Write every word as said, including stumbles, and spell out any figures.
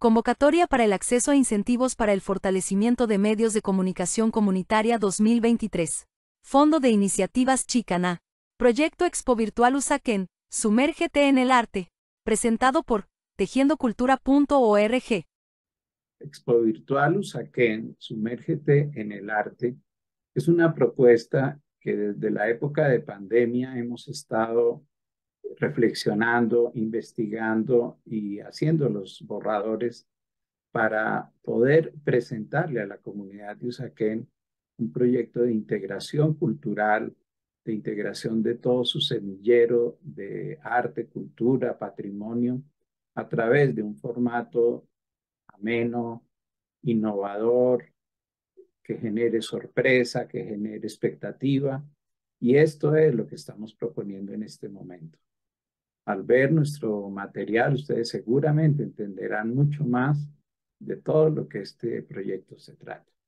Convocatoria para el acceso a incentivos para el fortalecimiento de medios de comunicación comunitaria dos mil veintitrés. Fondo de Iniciativas Chicaná. Proyecto Expo Virtual Usaquén, Sumérgete en el arte. Presentado por tejiendo cultura punto org. Expo Virtual Usaquén, Sumérgete en el arte, es una propuesta que desde la época de pandemia hemos estado reflexionando, investigando y haciendo los borradores para poder presentarle a la comunidad de Usaquén un proyecto de integración cultural, de integración de todo su semillero de arte, cultura, patrimonio, a través de un formato ameno, innovador, que genere sorpresa, que genere expectativa. Y esto es lo que estamos proponiendo en este momento. Al ver nuestro material, ustedes seguramente entenderán mucho más de todo lo que este proyecto se trata.